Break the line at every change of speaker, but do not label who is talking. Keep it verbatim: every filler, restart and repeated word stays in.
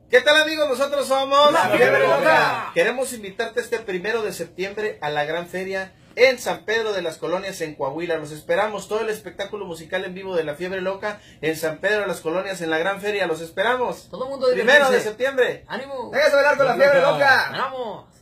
¿Qué tal, amigos? Nosotros somos
La Fiebre Loca.
Queremos invitarte este primero de septiembre a la gran feria en San Pedro de las Colonias, en Coahuila. Los esperamos. Todo el espectáculo musical en vivo de La Fiebre Loca en San Pedro de las Colonias, en la gran feria. Los esperamos.
Todo el mundo
Primero de septiembre.
¡Ánimo!
¡Déjase bailar con La Fiebre Loca!
¡Vamos!